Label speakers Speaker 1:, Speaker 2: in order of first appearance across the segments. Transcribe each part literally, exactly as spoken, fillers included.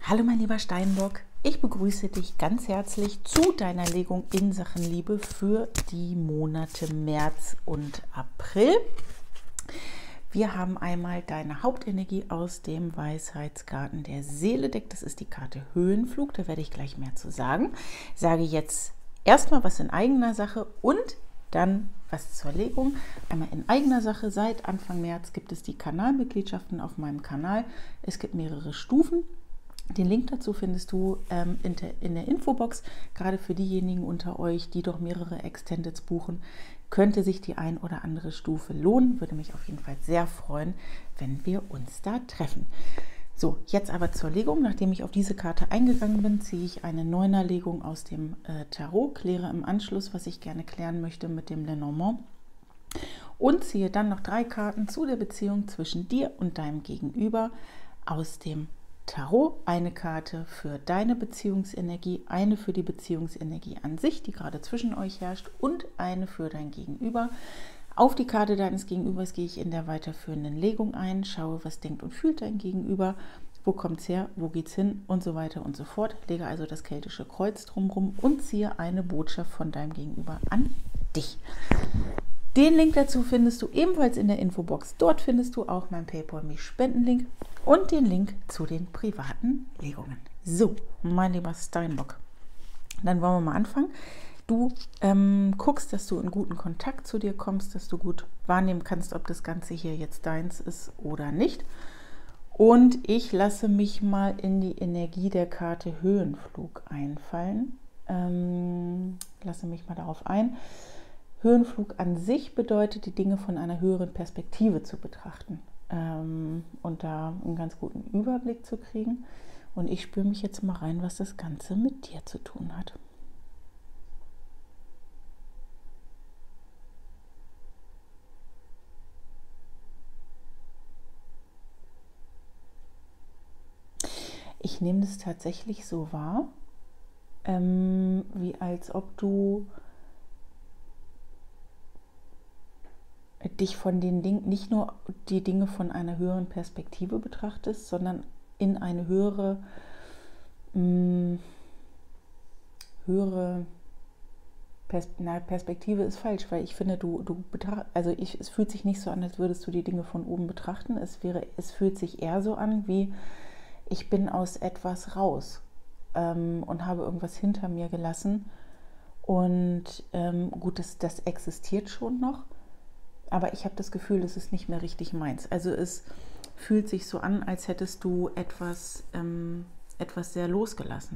Speaker 1: Hallo mein lieber Steinbock, ich begrüße dich ganz herzlich zu deiner Legung in Sachen Liebe für die Monate März und April. Wir haben einmal deine Hauptenergie aus dem Weisheitsgarten der Seele-Deck. Das ist die Karte Höhenflug, da werde ich gleich mehr zu sagen. Ich sage jetzt erstmal was in eigener Sache und dann was zur Legung. Einmal in eigener Sache. Seit Anfang März gibt es die Kanalmitgliedschaften auf meinem Kanal. Es gibt mehrere Stufen. Den Link dazu findest du ähm, in, der, in der Infobox. Gerade für diejenigen unter euch, die doch mehrere Extendeds buchen, könnte sich die ein oder andere Stufe lohnen. Würde mich auf jeden Fall sehr freuen, wenn wir uns da treffen. So, jetzt aber zur Legung. Nachdem ich auf diese Karte eingegangen bin, ziehe ich eine Neunerlegung aus dem äh, Tarot, kläre im Anschluss, was ich gerne klären möchte mit dem Lenormand und ziehe dann noch drei Karten zu der Beziehung zwischen dir und deinem Gegenüber aus dem Tarot. Eine Karte für deine Beziehungsenergie, eine für die Beziehungsenergie an sich, die gerade zwischen euch herrscht, und eine für dein Gegenüber. Auf die Karte deines Gegenübers gehe ich in der weiterführenden Legung ein, schaue, was denkt und fühlt dein Gegenüber, wo kommt es her, wo geht es hin und so weiter und so fort. Lege also das keltische Kreuz drumherum und ziehe eine Botschaft von deinem Gegenüber an dich. Den Link dazu findest du ebenfalls in der Infobox. Dort findest du auch mein PayPal-Me-Spendenlink und den Link zu den privaten Legungen. So, mein lieber Steinbock, dann wollen wir mal anfangen. Du ähm, guckst, dass du in guten Kontakt zu dir kommst, dass du gut wahrnehmen kannst, ob das Ganze hier jetzt deins ist oder nicht. Und ich lasse mich mal in die Energie der Karte Höhenflug einfallen. Ähm, lasse mich mal darauf ein. Höhenflug an sich bedeutet, die Dinge von einer höheren Perspektive zu betrachten ähm, und da einen ganz guten Überblick zu kriegen. Und ich spüre mich jetzt mal rein, was das Ganze mit dir zu tun hat. Ich nehme das tatsächlich so wahr, ähm, wie als ob du dich von den Dingen, nicht nur die Dinge von einer höheren Perspektive betrachtest, sondern in eine höhere, mh, höhere Pers na, Perspektive ist falsch, weil ich finde, du, du betracht, also ich, es fühlt sich nicht so an, als würdest du die Dinge von oben betrachten. Es wäre, es fühlt sich eher so an, wie ich bin aus etwas raus ähm, und habe irgendwas hinter mir gelassen. Und ähm, gut, das, das existiert schon noch. Aber ich habe das Gefühl, es ist nicht mehr richtig meins. Also es fühlt sich so an, als hättest du etwas, ähm, etwas sehr losgelassen.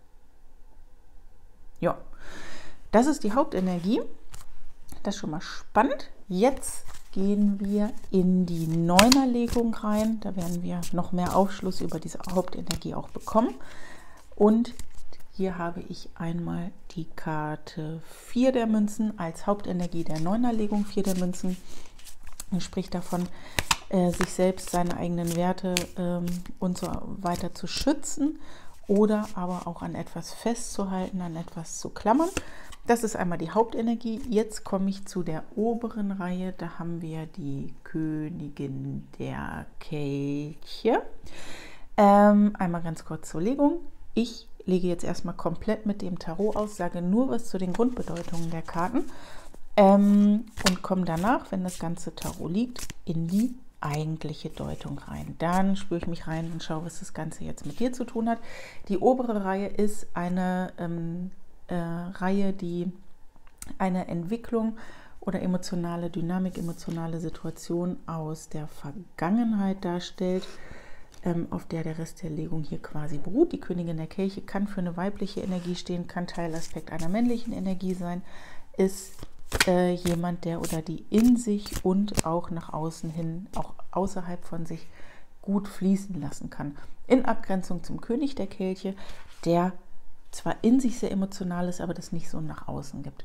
Speaker 1: Ja, das ist die Hauptenergie. Das ist schon mal spannend. Jetzt gehen wir in die Neunerlegung rein. Da werden wir noch mehr Aufschluss über diese Hauptenergie auch bekommen. Und hier habe ich einmal die Karte vier der Münzen als Hauptenergie der Neunerlegung. vier der Münzen spricht davon, äh, sich selbst, seine eigenen Werte ähm, und so weiter zu schützen oder aber auch an etwas festzuhalten, an etwas zu klammern. Das ist einmal die Hauptenergie. Jetzt komme ich zu der oberen Reihe. Da haben wir die Königin der Kelche. Ähm, einmal ganz kurz zur Legung. Ich lege jetzt erstmal komplett mit dem Tarot aus, sage nur was zu den Grundbedeutungen der Karten ähm, und komme danach, wenn das ganze Tarot liegt, in die eigentliche Deutung rein. Dann spüre ich mich rein und schaue, was das Ganze jetzt mit dir zu tun hat. Die obere Reihe ist eine ähm, äh, Reihe, die eine Entwicklung oder emotionale Dynamik, emotionale Situation aus der Vergangenheit darstellt, auf der der Rest der Legung hier quasi beruht. Die Königin der Kelche kann für eine weibliche Energie stehen, kann Teilaspekt einer männlichen Energie sein, ist äh, jemand, der oder die in sich und auch nach außen hin, auch außerhalb von sich gut fließen lassen kann. In Abgrenzung zum König der Kelche, der zwar in sich sehr emotional ist, aber das nicht so nach außen gibt.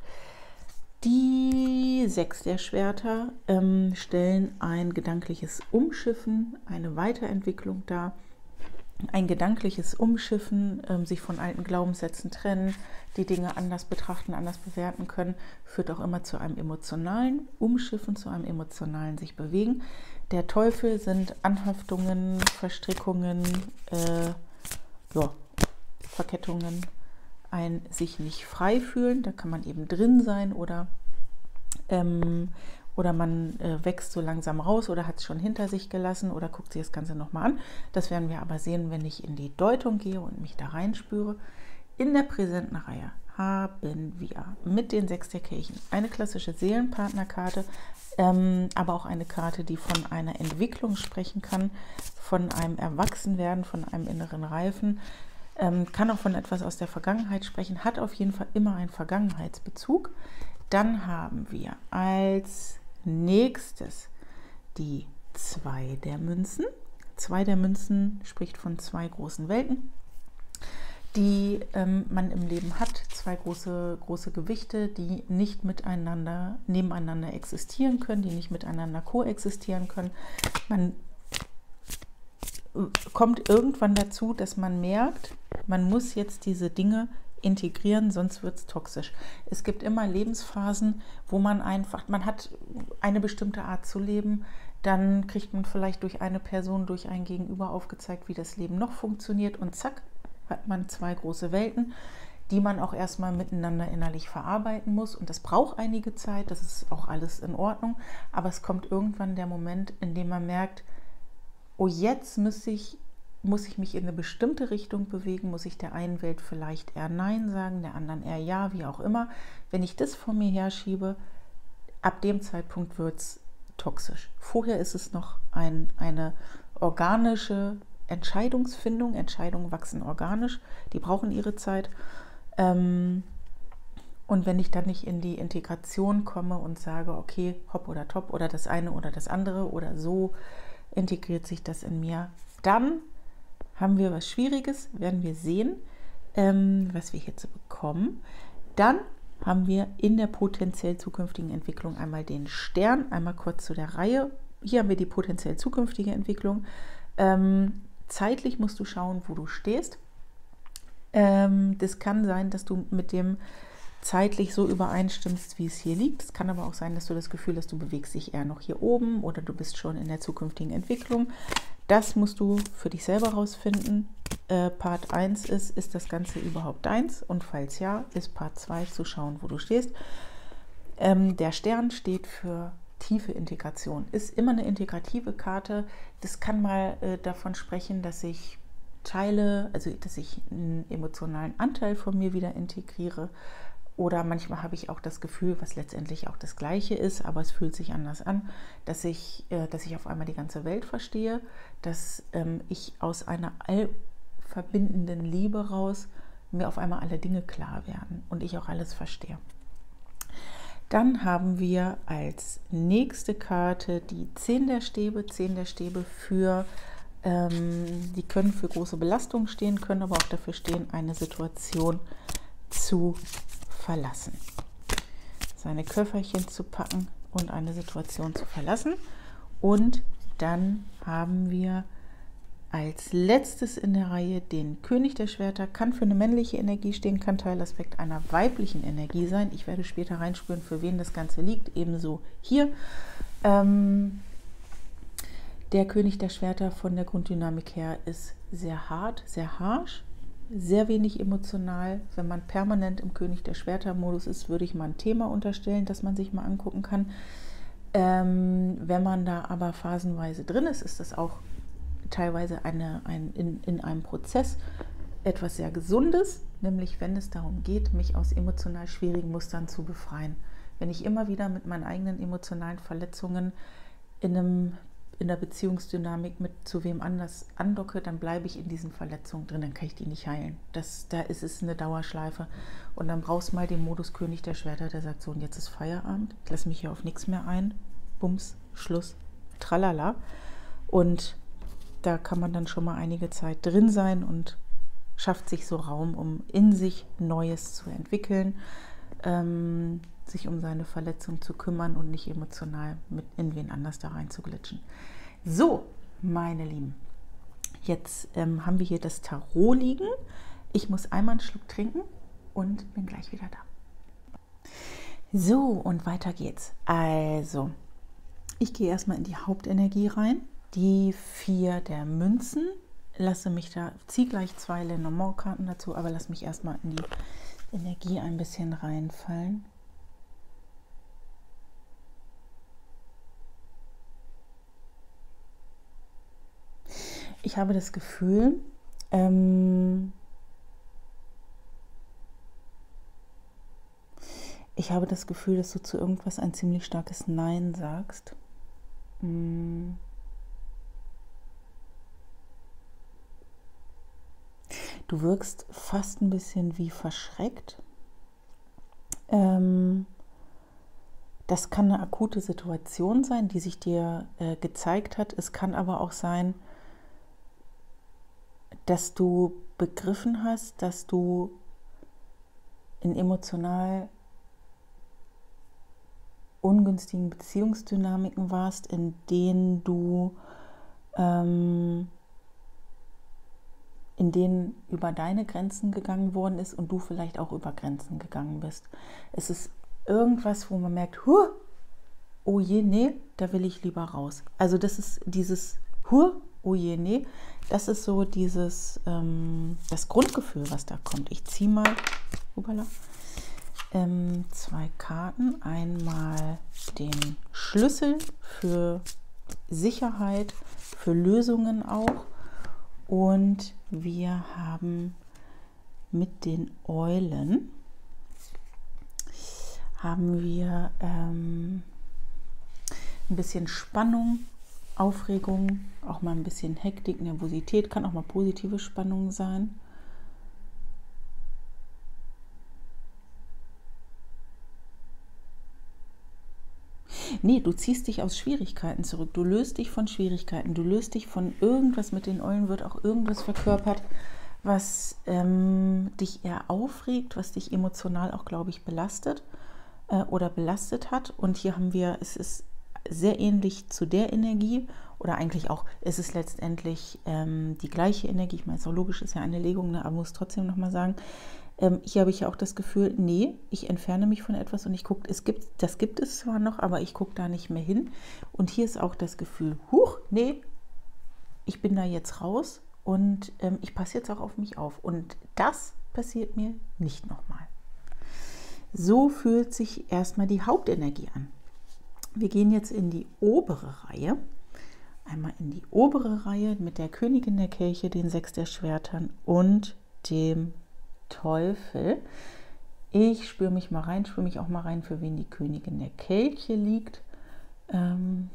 Speaker 1: Die sechs der Schwerter ähm, stellen ein gedankliches Umschiffen, eine Weiterentwicklung dar. Ein gedankliches Umschiffen, ähm, sich von alten Glaubenssätzen trennen, die Dinge anders betrachten, anders bewerten können, führt auch immer zu einem emotionalen Umschiffen, zu einem emotionalen sich bewegen. Der Teufel sind Anhaftungen, Verstrickungen, äh, ja, Verkettungen, ein sich nicht frei fühlen, da kann man eben drin sein oder, ähm, oder man äh, wächst so langsam raus oder hat es schon hinter sich gelassen oder guckt sich das Ganze nochmal an. Das werden wir aber sehen, wenn ich in die Deutung gehe und mich da reinspüre. In der präsenten Reihe haben wir mit den Sechs der Kelchen eine klassische Seelenpartnerkarte, ähm, aber auch eine Karte, die von einer Entwicklung sprechen kann, von einem Erwachsenwerden, von einem inneren Reifen, ähm, kann auch von etwas aus der Vergangenheit sprechen, hat auf jeden Fall immer einen Vergangenheitsbezug. Dann haben wir als nächstes die Zwei der Münzen. Zwei der Münzen spricht von zwei großen Welten, die ähm, man im Leben hat, zwei große, große Gewichte, die nicht miteinander, nebeneinander existieren können, die nicht miteinander koexistieren können. Man kommt irgendwann dazu, dass man merkt, man muss jetzt diese Dinge integrieren, sonst wird es toxisch. Es gibt immer Lebensphasen, wo man einfach, man hat eine bestimmte Art zu leben, dann kriegt man vielleicht durch eine Person, durch ein Gegenüber aufgezeigt, wie das Leben noch funktioniert und zack, hat man zwei große Welten, die man auch erstmal miteinander innerlich verarbeiten muss. Und das braucht einige Zeit, das ist auch alles in Ordnung. Aber es kommt irgendwann der Moment, in dem man merkt, oh, jetzt muss ich, muss ich mich in eine bestimmte Richtung bewegen, muss ich der einen Welt vielleicht eher Nein sagen, der anderen eher Ja, wie auch immer. Wenn ich das vor mir herschiebe, ab dem Zeitpunkt wird es toxisch. Vorher ist es noch ein, eine organische Entscheidungsfindung. Entscheidungen wachsen organisch, die brauchen ihre Zeit. Ähm, und wenn ich dann nicht in die Integration komme und sage, okay, hopp oder top oder das eine oder das andere oder so integriert sich das in mir, dann haben wir was Schwieriges, werden wir sehen, ähm, was wir hierzu bekommen. Dann haben wir in der potenziell zukünftigen Entwicklung einmal den Stern, einmal kurz zu der Reihe. Hier haben wir die potenziell zukünftige Entwicklung. Ähm, zeitlich musst du schauen, wo du stehst. Ähm, das kann sein, dass du mit dem zeitlich so übereinstimmst, wie es hier liegt. Es kann aber auch sein, dass du das Gefühl hast, du bewegst dich eher noch hier oben oder du bist schon in der zukünftigen Entwicklung. Das musst du für dich selber rausfinden. Äh, Part eins ist, ist das Ganze überhaupt deins? Und falls ja, ist Part zwei zu schauen, wo du stehst. Ähm, der Stern steht für tiefe Integration. Ist immer eine integrative Karte. Das kann mal äh, davon sprechen, dass ich Teile, also dass ich einen emotionalen Anteil von mir wieder integriere. Oder manchmal habe ich auch das Gefühl, was letztendlich auch das Gleiche ist, aber es fühlt sich anders an, dass ich, äh, dass ich auf einmal die ganze Welt verstehe, dass ähm, ich aus einer allverbindenden Liebe raus mir auf einmal alle Dinge klar werden und ich auch alles verstehe. Dann haben wir als nächste Karte die Zehn der Stäbe. Zehn der Stäbe für, ähm, die können für große Belastungen stehen, können aber auch dafür stehen, eine Situation zu verlassen. Seine Köfferchen zu packen und eine Situation zu verlassen. Und dann haben wir als letztes in der Reihe den König der Schwerter, kann für eine männliche Energie stehen, kann Teilaspekt einer weiblichen Energie sein. Ich werde später reinspüren, für wen das Ganze liegt, ebenso hier. Ähm, der König der Schwerter von der Grunddynamik her ist sehr hart, sehr harsch, sehr wenig emotional. Wenn man permanent im König der Schwerter-Modus ist, würde ich mal ein Thema unterstellen, das man sich mal angucken kann. Ähm, wenn man da aber phasenweise drin ist, ist das auch teilweise eine, ein, in, in einem Prozess etwas sehr Gesundes, nämlich wenn es darum geht, mich aus emotional schwierigen Mustern zu befreien. Wenn ich immer wieder mit meinen eigenen emotionalen Verletzungen in, einem, in der Beziehungsdynamik mit zu wem anders andocke, dann bleibe ich in diesen Verletzungen drin, dann kann ich die nicht heilen. Das, da ist es eine Dauerschleife. Und dann brauchst du mal den Modus König der Schwerter, der sagt so, und jetzt ist Feierabend, ich lasse mich hier auf nichts mehr ein, Bums, Schluss, tralala. Und da kann man dann schon mal einige Zeit drin sein und schafft sich so Raum, um in sich Neues zu entwickeln, ähm, sich um seine Verletzung zu kümmern und nicht emotional mit in wen anders da rein zu glitschen. So, meine Lieben, jetzt ähm, haben wir hier das Tarot liegen. Ich muss einmal einen Schluck trinken und bin gleich wieder da. So, und weiter geht's. Also, ich gehe erstmal in die Hauptenergie rein. Die vier der Münzen lasse mich da, ziehe gleich zwei Lenormand-Karten dazu, aber lass mich erstmal in die Energie ein bisschen reinfallen. Ich habe das Gefühl, ähm, ich habe das Gefühl, dass du zu irgendwas ein ziemlich starkes Nein sagst. Hm. Du wirkst fast ein bisschen wie verschreckt. Ähm, das kann eine akute Situation sein, die sich dir äh, gezeigt hat. Es kann aber auch sein, dass du begriffen hast, dass du in emotional ungünstigen Beziehungsdynamiken warst, in denen du ähm, in denen über deine Grenzen gegangen worden ist und du vielleicht auch über Grenzen gegangen bist. Es ist irgendwas, wo man merkt, huh, oh je, nee, da will ich lieber raus. Also das ist dieses huh, oh je, nee, das ist so dieses, ähm, das Grundgefühl, was da kommt. Ich ziehe mal, upala, ähm, zwei Karten. Einmal den Schlüssel für Sicherheit, für Lösungen auch. Und wir haben mit den Eulen, haben wir ähm, ein bisschen Spannung, Aufregung, auch mal ein bisschen Hektik, Nervosität, kann auch mal positive Spannung sein. Nee, du ziehst dich aus Schwierigkeiten zurück, du löst dich von Schwierigkeiten, du löst dich von irgendwas, mit den Eulen wird auch irgendwas verkörpert, was ähm, dich eher aufregt, was dich emotional auch, glaube ich, belastet äh, oder belastet hat. Und hier haben wir, es ist sehr ähnlich zu der Energie oder eigentlich auch, es ist letztendlich ähm, die gleiche Energie. Ich meine, so logisch ist ja eine Legung, ne, aber muss trotzdem nochmal sagen, Ähm, hier habe ich ja auch das Gefühl, nee, ich entferne mich von etwas und ich gucke, es gibt, das gibt es zwar noch, aber ich gucke da nicht mehr hin. Und hier ist auch das Gefühl, huch, nee, ich bin da jetzt raus und ähm, ich passe jetzt auch auf mich auf. Und das passiert mir nicht nochmal. So fühlt sich erstmal die Hauptenergie an. Wir gehen jetzt in die obere Reihe. Einmal in die obere Reihe mit der Königin der Kelche, den Sechs der Schwertern und dem Teufel. Ich spüre mich mal rein, spüre mich auch mal rein, für wen die Königin der Kelche liegt. Ähm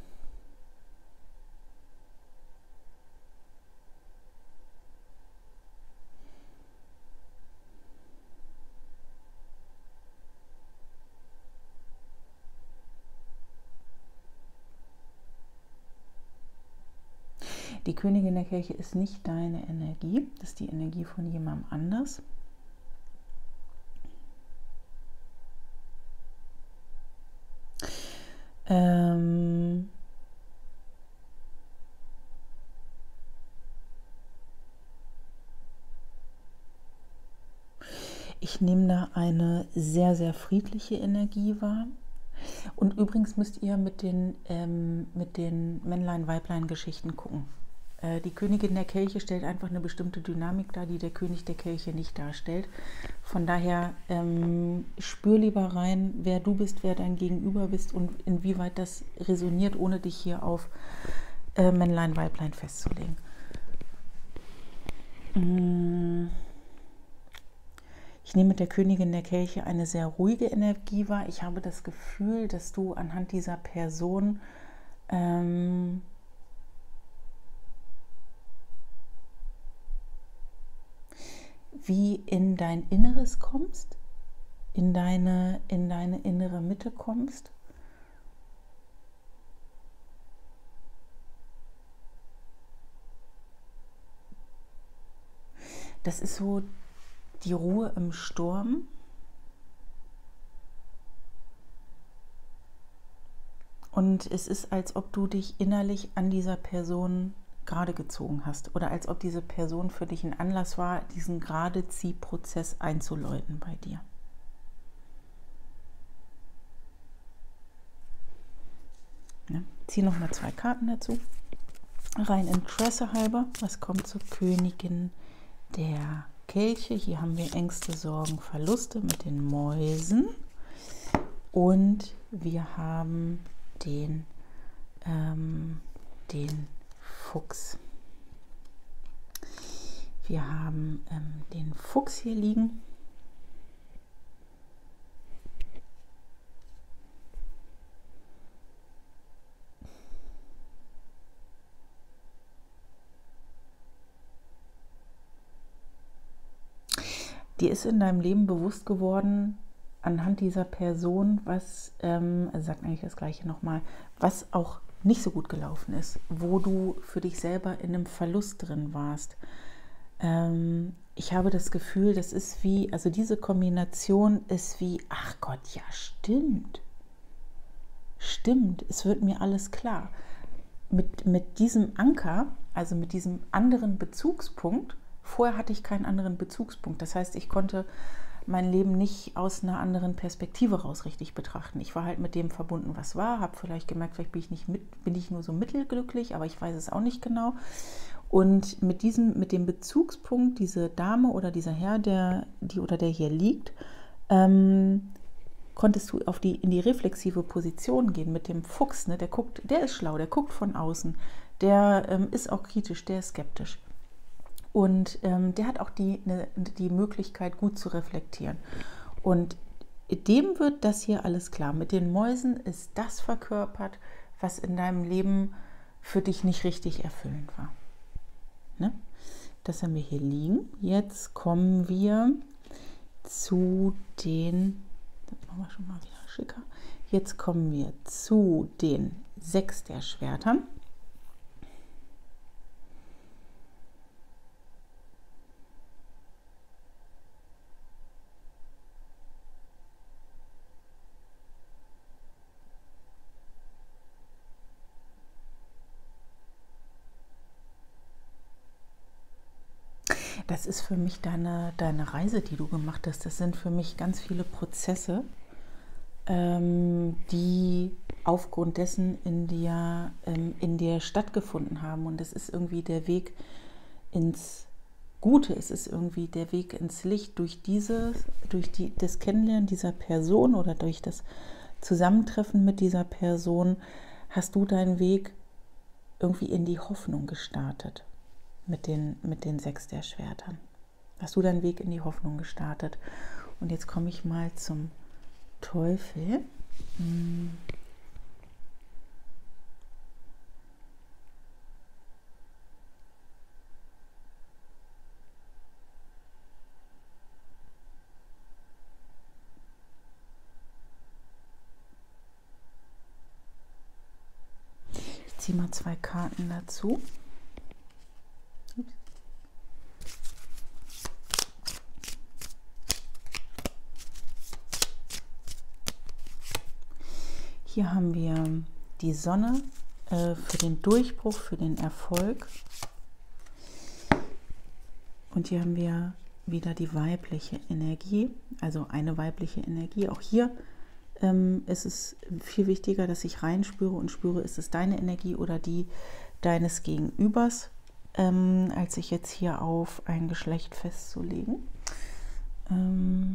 Speaker 1: Die Königin der Kelche ist nicht deine Energie, das ist die Energie von jemandem anders. Ähm ich nehme da eine sehr, sehr friedliche Energie wahr. Und übrigens müsst ihr mit den, ähm, mit den Männlein-Weiblein-Geschichten gucken. Äh, die Königin der Kelche stellt einfach eine bestimmte Dynamik dar, die der König der Kelche nicht darstellt. Von daher ähm, spür lieber rein, wer du bist, wer dein Gegenüber bist und inwieweit das resoniert, ohne dich hier auf äh, Männlein-Weiblein festzulegen. Ich nehme mit der Königin der Kelche eine sehr ruhige Energie wahr. Ich habe das Gefühl, dass du anhand dieser Person ähm, wie in dein Inneres kommst, in deine, in deine innere Mitte kommst. Das ist so die Ruhe im Sturm. Und es ist, als ob du dich innerlich an dieser Person gerade gezogen hast oder als ob diese Person für dich ein Anlass war, diesen Gerade-Zieh-Prozess einzuläuten bei dir. Ja, zieh noch mal zwei Karten dazu. rein Interesse halber. Was kommt zur Königin der Kelche? Hier haben wir Ängste, Sorgen, Verluste mit den Mäusen. Und wir haben den, ähm, den Fuchs. Wir haben ähm, den Fuchs hier liegen. Dir ist in deinem Leben bewusst geworden, anhand dieser Person, was, ähm, also sagt eigentlich das Gleiche nochmal, was auch nicht so gut gelaufen ist, wo du für dich selber in einem Verlust drin warst. Ähm, ich habe das Gefühl, das ist wie, also diese Kombination ist wie, ach Gott, ja stimmt, stimmt, es wird mir alles klar. Mit, mit diesem Anker, also mit diesem anderen Bezugspunkt, vorher hatte ich keinen anderen Bezugspunkt. Das heißt, ich konnte mein Leben nicht aus einer anderen Perspektive raus richtig betrachten. Ich war halt mit dem verbunden, was war, habe vielleicht gemerkt, vielleicht bin ich nicht mit, bin ich nur so mittelglücklich, aber ich weiß es auch nicht genau. Und mit diesem, mit dem Bezugspunkt, diese Dame oder dieser Herr, der, die oder der hier liegt, ähm, konntest du auf die, in die reflexive Position gehen mit dem Fuchs. Ne? Der guckt, der ist schlau, der guckt von außen, der ähm, ist auch kritisch, der ist skeptisch. Und ähm, der hat auch die, ne, die Möglichkeit, gut zu reflektieren. Und dem wird das hier alles klar. Mit den Mäusen ist das verkörpert, was in deinem Leben für dich nicht richtig erfüllend war. Ne? Das haben wir hier liegen. Jetzt kommen wir zu den, das machen wir schon mal wieder schicker. Jetzt kommen wir zu den sechs der Schwertern. Das ist für mich deine, deine Reise, die du gemacht hast. Das sind für mich ganz viele Prozesse, ähm, die aufgrund dessen in dir, ähm, in dir stattgefunden haben. Und es ist irgendwie der Weg ins Gute. Es ist irgendwie der Weg ins Licht. Durch, dieses, durch die, das Kennenlernen dieser Person oder durch das Zusammentreffen mit dieser Person hast du deinen Weg irgendwie in die Hoffnung gestartet. Mit den, mit den sechs der Schwertern. Hast du deinen Weg in die Hoffnung gestartet. Und jetzt komme ich mal zum Teufel. Hm. Ich ziehe mal zwei Karten dazu. Hier haben wir die Sonne äh, für den Durchbruch, für den Erfolg. Und hier haben wir wieder die weibliche Energie, also eine weibliche Energie. Auch hier ähm, ist es viel wichtiger, dass ich reinspüre und spüre, ist es deine Energie oder die deines Gegenübers, ähm, als sich jetzt hier auf ein Geschlecht festzulegen. Ähm,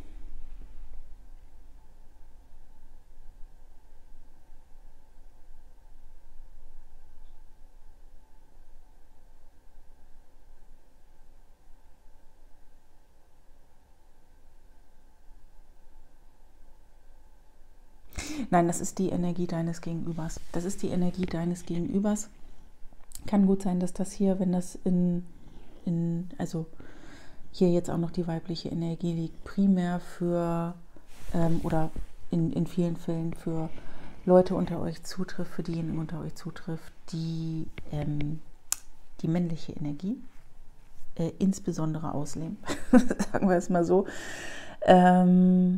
Speaker 1: Nein, das ist die Energie deines Gegenübers. Das ist die Energie deines Gegenübers. Kann gut sein, dass das hier, wenn das in, in also hier jetzt auch noch die weibliche Energie liegt, primär für, ähm, oder in, in vielen Fällen für Leute unter euch zutrifft, für diejenigen unter euch zutrifft, die ähm, die männliche Energie äh, insbesondere ausleben. Sagen wir es mal so. Ähm,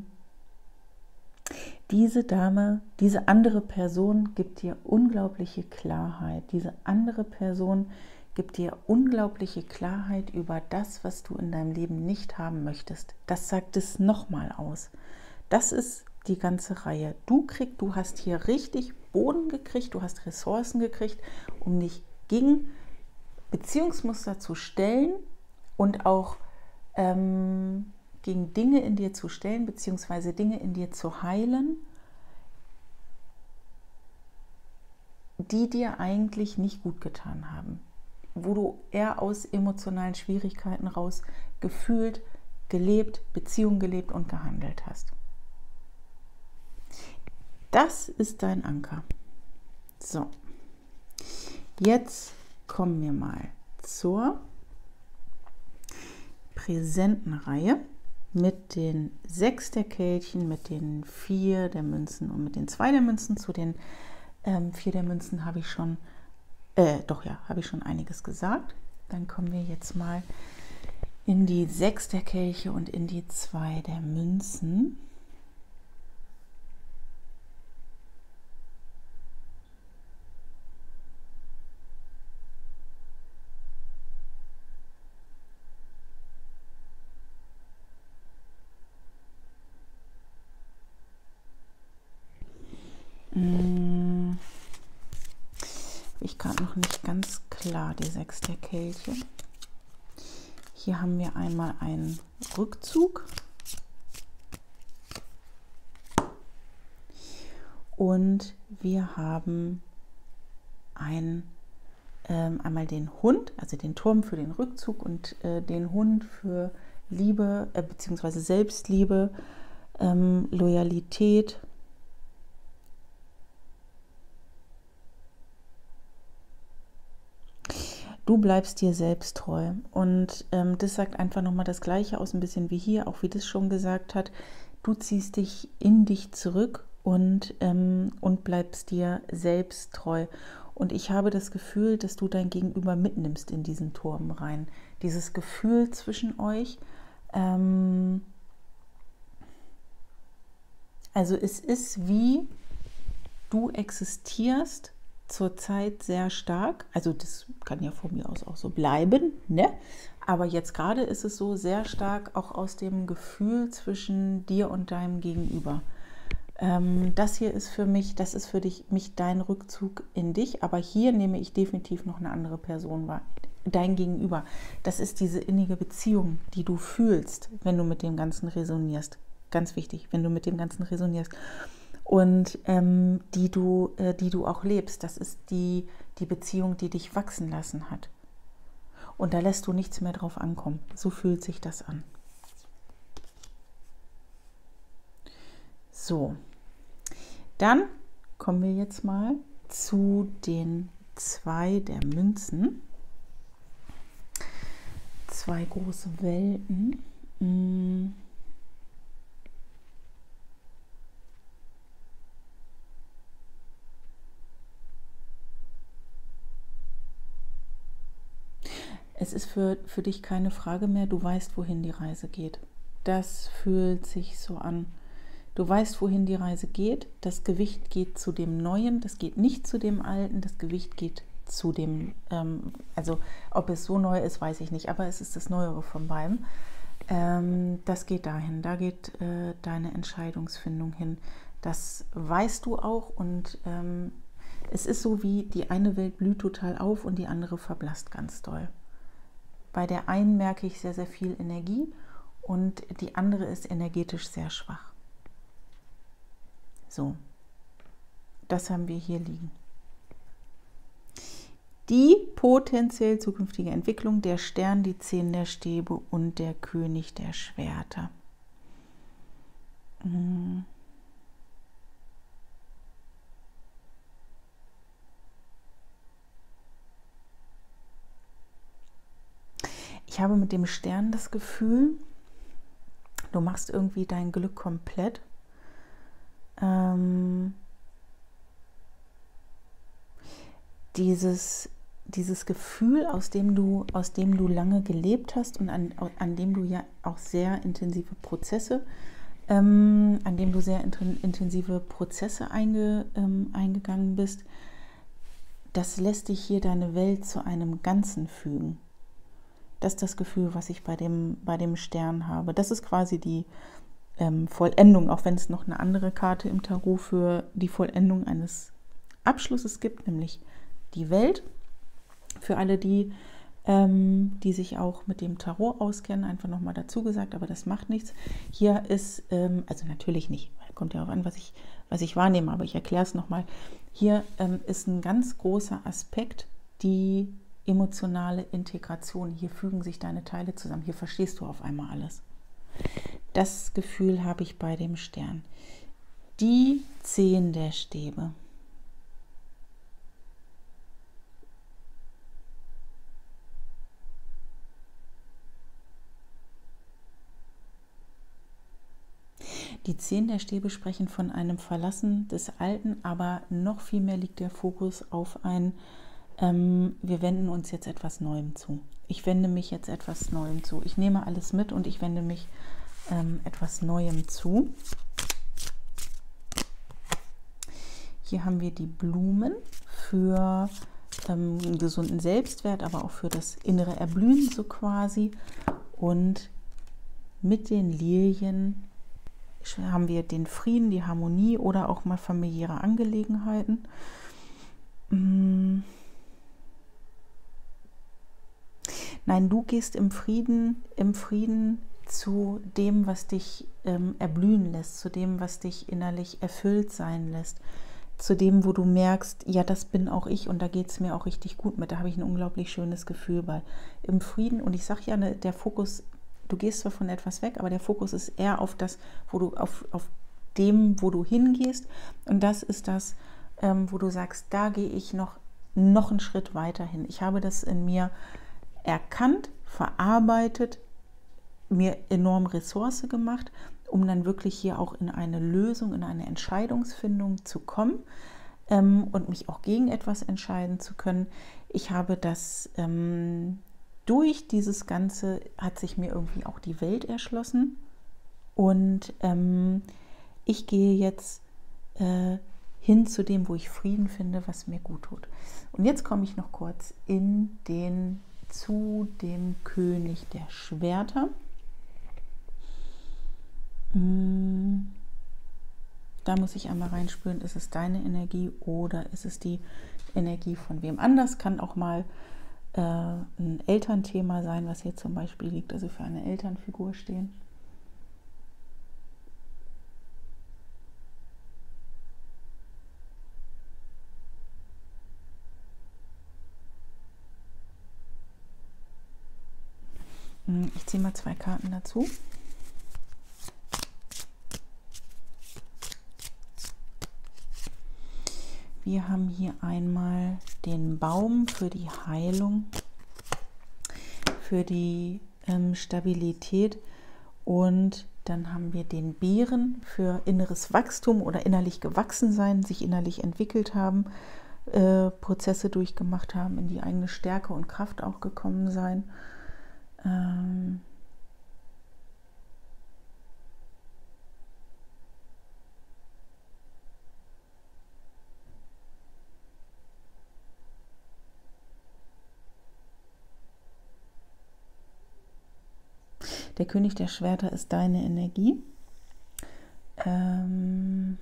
Speaker 1: Diese Dame, diese andere Person gibt dir unglaubliche Klarheit. Diese andere Person gibt dir unglaubliche Klarheit über das, was du in deinem Leben nicht haben möchtest. Das sagt es nochmal aus. Das ist die ganze Reihe. Du kriegst, du hast hier richtig Boden gekriegt, du hast Ressourcen gekriegt, um dich gegen Beziehungsmuster zu stellen und auch ähm, gegen Dinge in dir zu stellen, beziehungsweise Dinge in dir zu heilen, die dir eigentlich nicht gut getan haben, wo du eher aus emotionalen Schwierigkeiten raus gefühlt, gelebt, Beziehung gelebt und gehandelt hast. Das ist dein Anker. So, jetzt kommen wir mal zur präsenten Reihe mit den sechs der Kelchen, mit den vier der Münzen und mit den zwei der Münzen. Zu den ähm, vier der Münzen habe ich schon, äh, doch ja, habe ich schon einiges gesagt. Dann kommen wir jetzt mal in die sechs der Kelche und in die zwei der Münzen. Ich gerade noch nicht ganz klar, die sechs der Kelche. Hier haben wir einmal einen Rückzug und wir haben ein, ähm, einmal den Hund, also den Turm für den Rückzug und äh, den Hund für Liebe äh, bzw. Selbstliebe, ähm, Loyalität. Du bleibst dir selbst treu und ähm, das sagt einfach nochmal das Gleiche aus, ein bisschen wie hier, auch wie das schon gesagt hat. Du ziehst dich in dich zurück und, ähm, und bleibst dir selbst treu. Und ich habe das Gefühl, dass du dein Gegenüber mitnimmst in diesen Turm rein. Dieses Gefühl zwischen euch. Ähm, also es ist wie du existierst zurzeit sehr stark, also das kann ja von mir aus auch so bleiben, ne? Aber jetzt gerade ist es so sehr stark auch aus dem Gefühl zwischen dir und deinem Gegenüber. Ähm, das hier ist für mich, das ist für dich, mich dein Rückzug in dich, aber hier nehme ich definitiv noch eine andere Person wahr, dein Gegenüber. Das ist diese innige Beziehung, die du fühlst, wenn du mit dem Ganzen resonierst. Ganz wichtig, wenn du mit dem Ganzen resonierst. Und ähm, die, du, äh, die du auch lebst. Das ist die, die Beziehung, die dich wachsen lassen hat. Und da lässt du nichts mehr drauf ankommen. So fühlt sich das an. So, dann kommen wir jetzt mal zu den zwei der Münzen. Zwei große Welten. Hm. Es ist für, für dich keine Frage mehr, du weißt, wohin die Reise geht. Das fühlt sich so an. Du weißt, wohin die Reise geht. Das Gewicht geht zu dem Neuen, das geht nicht zu dem Alten. Das Gewicht geht zu dem, ähm, also ob es so neu ist, weiß ich nicht, aber es ist das Neuere von beidem. Ähm, das geht dahin, da geht äh, deine Entscheidungsfindung hin. Das weißt du auch und ähm, es ist so wie, die eine Welt blüht total auf und die andere verblasst ganz doll. Bei der einen merke ich sehr, sehr viel Energie und die andere ist energetisch sehr schwach. So, das haben wir hier liegen. Die potenziell zukünftige Entwicklung, der Stern, die Zehn der Stäbe und der König der Schwerter. Hm. Ich habe mit dem Stern das Gefühl, du machst irgendwie dein Glück komplett. Ähm, dieses, dieses Gefühl, aus dem du, aus dem du lange gelebt hast und an, an dem du ja auch sehr intensive Prozesse, ähm, an dem du sehr intensive Prozesse einge, ähm, eingegangen bist, das lässt dich hier deine Welt zu einem Ganzen fügen. Das ist das Gefühl, was ich bei dem, bei dem Stern habe. Das ist quasi die ähm, Vollendung, auch wenn es noch eine andere Karte im Tarot für die Vollendung eines Abschlusses gibt, nämlich die Welt. Für alle die, ähm, die sich auch mit dem Tarot auskennen, einfach nochmal dazu gesagt, aber das macht nichts. Hier ist, ähm, also natürlich nicht, kommt ja auch an, was ich, was ich wahrnehme, aber ich erkläre es nochmal. Hier ähm, ist ein ganz großer Aspekt, die emotionale Integration. Hier fügen sich deine Teile zusammen. Hier verstehst du auf einmal alles. Das Gefühl habe ich bei dem Stern. Die Zehn der Stäbe. Die Zehn der Stäbe sprechen von einem Verlassen des Alten, aber noch viel mehr liegt der Fokus auf ein, ähm, wir wenden uns jetzt etwas Neuem zu. Ich wende mich jetzt etwas Neuem zu. Ich nehme alles mit und ich wende mich ähm, etwas Neuem zu. Hier haben wir die Blumen für ähm, einen gesunden Selbstwert, aber auch für das innere Erblühen so quasi. Und mit den Lilien haben wir den Frieden, die Harmonie oder auch mal familiäre Angelegenheiten. Nein, du gehst im Frieden, im Frieden zu dem, was dich ähm, erblühen lässt, zu dem, was dich innerlich erfüllt sein lässt, zu dem, wo du merkst, ja, das bin auch ich und da geht es mir auch richtig gut mit. Da habe ich ein unglaublich schönes Gefühl bei. Im Frieden, und ich sage ja, ne, der Fokus, du gehst zwar von etwas weg, aber der Fokus ist eher auf das, wo du auf, auf dem, wo du hingehst. Und das ist das, ähm, wo du sagst, da gehe ich noch, noch einen Schritt weiter hin. Ich habe das in mir erkannt, verarbeitet, mir enorm Ressource gemacht, um dann wirklich hier auch in eine Lösung, in eine Entscheidungsfindung zu kommen ähm, und mich auch gegen etwas entscheiden zu können. Ich habe das ähm, durch dieses Ganze hat sich mir irgendwie auch die Welt erschlossen und ähm, ich gehe jetzt äh, hin zu dem, wo ich Frieden finde, was mir gut tut. Und jetzt komme ich noch kurz in den, zu dem König der Schwerter. Da muss ich einmal reinspüren, ist es deine Energie oder ist es die Energie von wem anders? Kann auch mal ein Elternthema sein, was hier zum Beispiel liegt, also für eine Elternfigur stehen. Ich ziehe mal zwei Karten dazu. Wir haben hier einmal den Baum für die Heilung, für die ähm, Stabilität und dann haben wir den Bären für inneres Wachstum oder innerlich gewachsen sein, sich innerlich entwickelt haben, äh, Prozesse durchgemacht haben, in die eigene Stärke und Kraft auch gekommen sein. Ähm Der König der Schwerter ist deine Energie. Ähm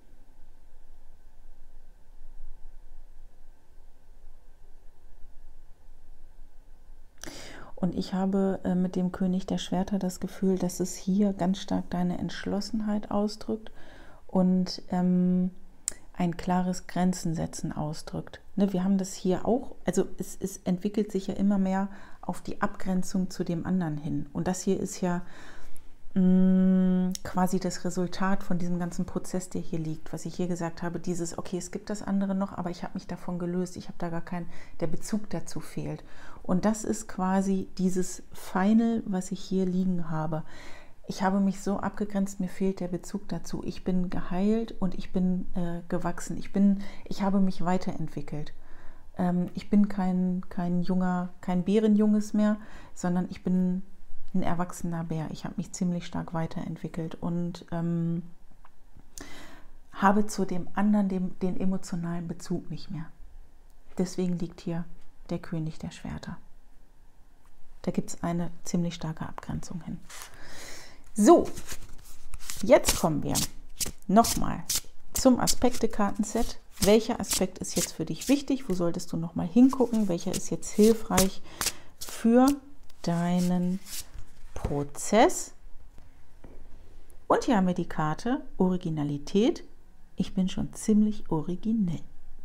Speaker 1: Und ich habe äh, mit dem König der Schwerter das Gefühl, dass es hier ganz stark deine Entschlossenheit ausdrückt und ähm, ein klares Grenzen setzen ausdrückt. Ne, wir haben das hier auch, also es, es entwickelt sich ja immer mehr auf die Abgrenzung zu dem anderen hin. Und das hier ist ja mh, quasi das Resultat von diesem ganzen Prozess, der hier liegt. Was ich hier gesagt habe, dieses, okay, es gibt das andere noch, aber ich habe mich davon gelöst. Ich habe da gar keinen, der Bezug dazu fehlt. Und das ist quasi dieses Final, was ich hier liegen habe. Ich habe mich so abgegrenzt, mir fehlt der Bezug dazu. Ich bin geheilt und ich bin äh, gewachsen. Ich bin, ich habe mich weiterentwickelt. Ähm, ich bin kein, kein junger, kein Bärenjunges mehr, sondern ich bin ein erwachsener Bär. Ich habe mich ziemlich stark weiterentwickelt und ähm, habe zu dem anderen dem, den emotionalen Bezug nicht mehr. Deswegen liegt hier der König der Schwerter. Da gibt es eine ziemlich starke Abgrenzung hin. So, jetzt kommen wir nochmal zum Aspekte-Kartenset. welcher Aspekt ist jetzt für dich wichtig, wo solltest du nochmal hingucken, welcher ist jetzt hilfreich für deinen Prozess. Und hier haben wir die Karte Originalität. Ich bin schon ziemlich originell.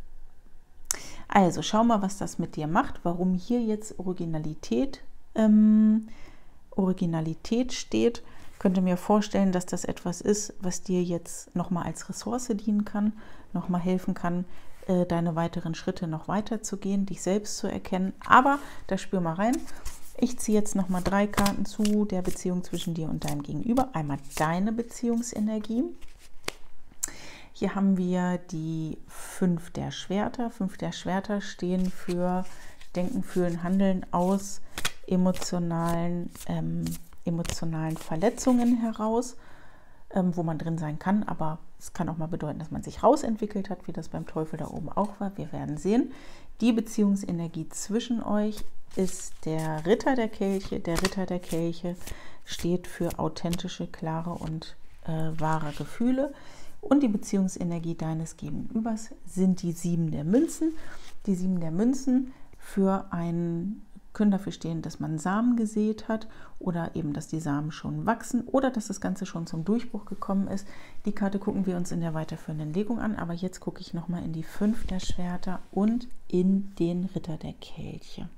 Speaker 1: Also schau mal, was das mit dir macht, warum hier jetzt Originalität, ähm, Originalität steht. Ich könnte mir vorstellen, dass das etwas ist, was dir jetzt nochmal als Ressource dienen kann, nochmal helfen kann, äh, deine weiteren Schritte noch weiter zu gehen, dich selbst zu erkennen. Aber da spür mal rein. Ich ziehe jetzt nochmal drei Karten zu der Beziehung zwischen dir und deinem Gegenüber. Einmal deine Beziehungsenergie. Hier haben wir die fünf der Schwerter. Fünf der Schwerter stehen für Denken, Fühlen, Handeln aus emotionalen, ähm, emotionalen Verletzungen heraus, ähm, wo man drin sein kann. Aber es kann auch mal bedeuten, dass man sich rausentwickelt hat, wie das beim Teufel da oben auch war. Wir werden sehen. Die Beziehungsenergie zwischen euch ist der Ritter der Kelche. Der Ritter der Kelche steht für authentische, klare und äh, wahre Gefühle. Und die Beziehungsenergie deines Gegenübers sind die sieben der Münzen. Die sieben der Münzen für einen, können dafür stehen, dass man Samen gesät hat oder eben, dass die Samen schon wachsen oder dass das Ganze schon zum Durchbruch gekommen ist. Die Karte gucken wir uns in der weiterführenden Legung an, aber jetzt gucke ich nochmal in die fünf der Schwerter und in den Ritter der Kelche.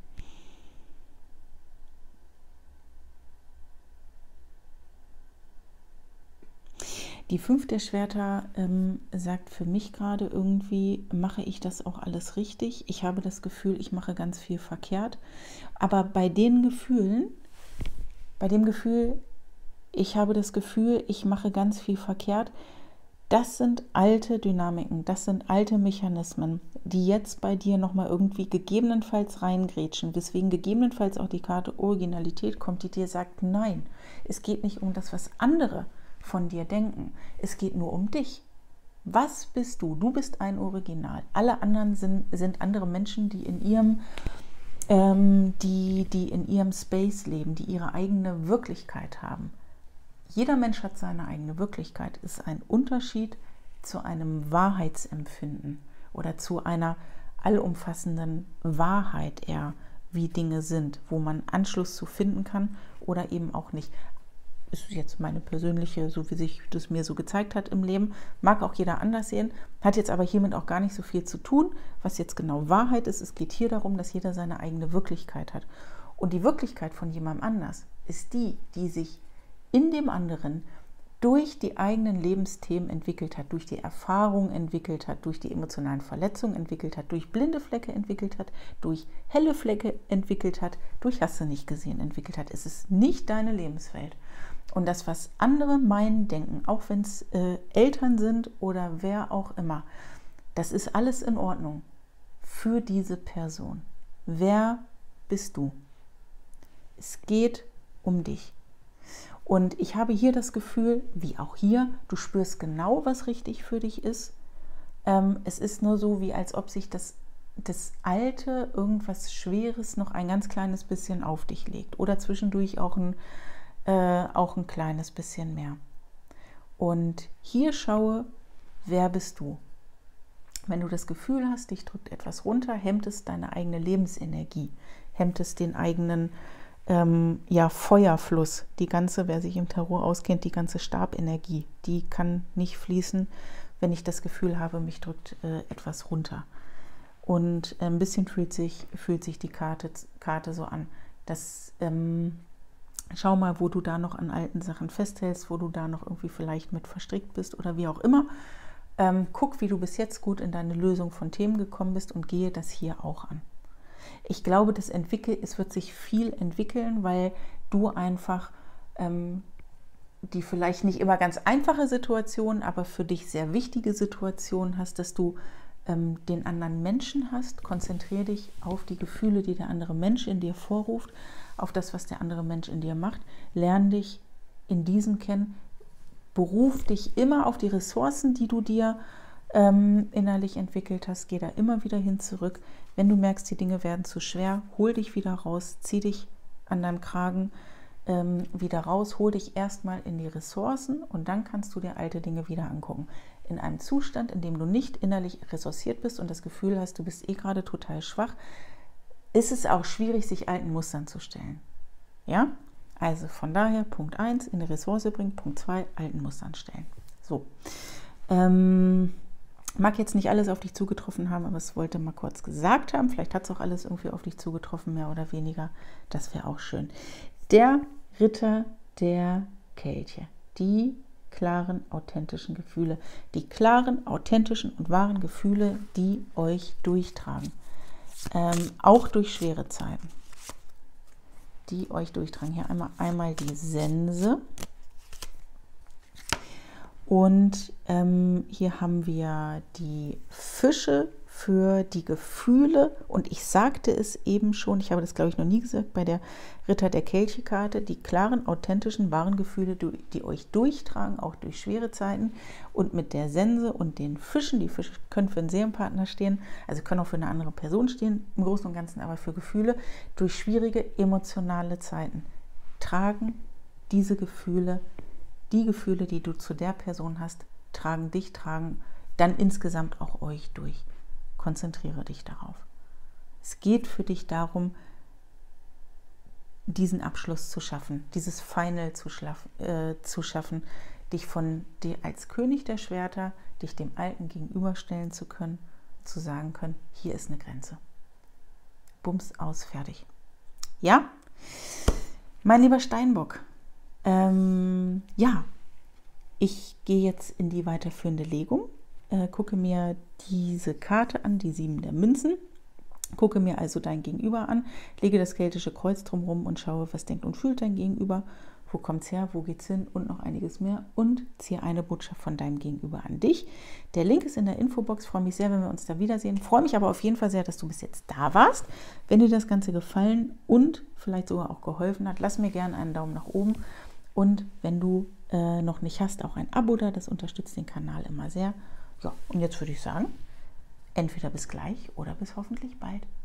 Speaker 1: Die fünf der Schwerter ähm, sagt für mich gerade irgendwie, mache ich das auch alles richtig? Ich habe das Gefühl, ich mache ganz viel verkehrt. Aber bei den Gefühlen, bei dem Gefühl, ich habe das Gefühl, ich mache ganz viel verkehrt, das sind alte Dynamiken, das sind alte Mechanismen, die jetzt bei dir nochmal irgendwie gegebenenfalls reingrätschen, weswegen gegebenenfalls auch die Karte Originalität kommt, die dir sagt, nein, es geht nicht um das, was andere von dir denken. Es geht nur um dich. Was bist du? Du bist ein Original. Alle anderen sind, sind andere Menschen, die in ihrem, ähm, die, die in ihrem Space leben, die ihre eigene Wirklichkeit haben. Jeder Mensch hat seine eigene Wirklichkeit. Ist ein Unterschied zu einem Wahrheitsempfinden oder zu einer allumfassenden Wahrheit eher, wie Dinge sind, wo man Anschluss zu finden kann oder eben auch nicht. Ist jetzt meine persönliche, so wie sich das mir so gezeigt hat im Leben, mag auch jeder anders sehen, hat jetzt aber hiermit auch gar nicht so viel zu tun, was jetzt genau Wahrheit ist. Es geht hier darum, dass jeder seine eigene Wirklichkeit hat. Und die Wirklichkeit von jemandem anders ist die, die sich in dem anderen durch die eigenen Lebensthemen entwickelt hat, durch die Erfahrung entwickelt hat, durch die emotionalen Verletzungen entwickelt hat, durch blinde Flecke entwickelt hat, durch helle Flecke entwickelt hat, durch hast du nicht gesehen entwickelt hat. Es ist nicht deine Lebenswelt. Und das, was andere meinen, denken, auch wenn es äh, Eltern sind oder wer auch immer, das ist alles in Ordnung für diese Person. Wer bist du? Es geht um dich. Und ich habe hier das Gefühl, wie auch hier, du spürst genau, was richtig für dich ist. Ähm, es ist nur so, wie als ob sich das, das Alte, irgendwas Schweres noch ein ganz kleines bisschen auf dich legt. Oder zwischendurch auch ein Äh, auch ein kleines bisschen mehr. Und hier schaue, wer bist du? Wenn du das Gefühl hast, dich drückt etwas runter, hemmt es deine eigene Lebensenergie, hemmt es den eigenen ähm, ja, Feuerfluss. Die ganze, wer sich im Tarot auskennt, die ganze Stabenergie, die kann nicht fließen, wenn ich das Gefühl habe, mich drückt äh, etwas runter. Und ein bisschen fühlt sich, fühlt sich die Karte, Karte so an, dass ähm, schau mal, wo du da noch an alten Sachen festhältst, wo du da noch irgendwie vielleicht mit verstrickt bist oder wie auch immer. Ähm, guck, wie du bis jetzt gut in deine Lösung von Themen gekommen bist und gehe das hier auch an. Ich glaube, das entwickelt, es wird sich viel entwickeln, weil du einfach ähm, die vielleicht nicht immer ganz einfache Situation, aber für dich sehr wichtige Situation hast, dass du ähm, den anderen Menschen hast. Konzentriere dich auf die Gefühle, die der andere Mensch in dir vorruft, auf das, was der andere Mensch in dir macht. Lern dich in diesem kennen. Beruf dich immer auf die Ressourcen, die du dir ähm, innerlich entwickelt hast. Geh da immer wieder hin zurück. Wenn du merkst, die Dinge werden zu schwer, hol dich wieder raus, zieh dich an deinem Kragen ähm, wieder raus, hol dich erstmal in die Ressourcen und dann kannst du dir alte Dinge wieder angucken. in einem Zustand, in dem du nicht innerlich ressourciert bist und das Gefühl hast, du bist eh gerade total schwach, ist es auch schwierig, sich alten Mustern zu stellen. Ja? Also von daher Punkt eins, in die Ressource bringen, Punkt zwei, alten Mustern stellen. So. Ähm, mag jetzt nicht alles auf dich zugetroffen haben, aber es wollte mal kurz gesagt haben. Vielleicht hat es auch alles irgendwie auf dich zugetroffen, mehr oder weniger. Das wäre auch schön. Der Ritter der Kelche. Die klaren, authentischen Gefühle. Die klaren, authentischen und wahren Gefühle, die euch durchtragen. Ähm, auch durch schwere Zeiten. Die euch durchtragen. Hier einmal, einmal die Sense. Und ähm, hier haben wir die Fische für die Gefühle. Und ich sagte es eben schon, ich habe das glaube ich noch nie gesagt, bei der Ritter der Kelche-Karte, die klaren, authentischen, wahren Gefühle, die, die euch durchtragen, auch durch schwere Zeiten. Und mit der Sense und den Fischen, die Fische können für einen Seelenpartner stehen, also können auch für eine andere Person stehen, im Großen und Ganzen aber für Gefühle, durch schwierige emotionale Zeiten tragen diese Gefühle, die Gefühle, die du zu der Person hast, tragen dich, tragen dann insgesamt auch euch durch. Konzentriere dich darauf. Es geht für dich darum, diesen Abschluss zu schaffen, dieses Final zu, äh, zu schaffen, dich von dir als König der Schwerter, dich dem Alten gegenüberstellen zu können, zu sagen können, hier ist eine Grenze. Bums, aus, fertig. Ja? Mein lieber Steinbock, Ähm, ja, ich gehe jetzt in die weiterführende Legung, äh, gucke mir diese Karte an, die Sieben der Münzen, gucke mir also dein Gegenüber an, lege das keltische Kreuz drumherum und schaue, was denkt und fühlt dein Gegenüber, wo kommt es her, wo geht's hin und noch einiges mehr und ziehe eine Botschaft von deinem Gegenüber an dich. Der Link ist in der Infobox, freue mich sehr, wenn wir uns da wiedersehen, freue mich aber auf jeden Fall sehr, dass du bis jetzt da warst. Wenn dir das Ganze gefallen und vielleicht sogar auch geholfen hat, lass mir gerne einen Daumen nach oben. Und wenn du äh, noch nicht hast, auch ein Abo da, das unterstützt den Kanal immer sehr. Ja, und jetzt würde ich sagen, entweder bis gleich oder bis hoffentlich bald.